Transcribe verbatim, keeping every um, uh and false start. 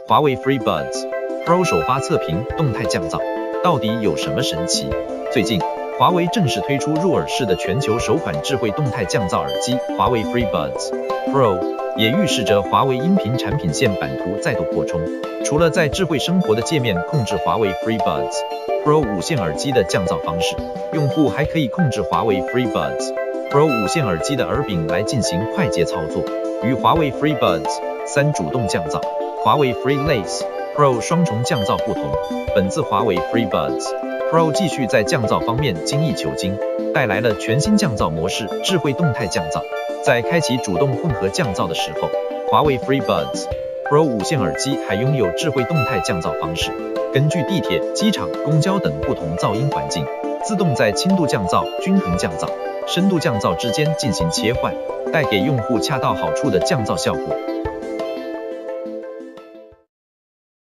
华为 FreeBuds Pro 首发测评动态降噪，到底有什么神奇？最近，华为正式推出入耳式的全球首款智慧动态降噪耳机华为 FreeBuds Pro， 也预示着华为音频产品线版图再度扩充。除了在智慧生活的界面控制华为 FreeBuds Pro 无线耳机的降噪方式，用户还可以控制华为 FreeBuds Pro 无线耳机的耳柄来进行快捷操作。与华为 FreeBuds 三主动降噪、华为 FreeLace Pro 双重降噪不同，本次华为 FreeBuds Pro 继续在降噪方面精益求精，带来了全新降噪模式——智慧动态降噪。在开启主动混合降噪的时候，华为 FreeBuds Pro 无线耳机还拥有智慧动态降噪方式，根据地铁、机场、公交等不同噪音环境，自动在轻度降噪、均衡降噪、深度降噪之间进行切换，带给用户恰到好处的降噪效果。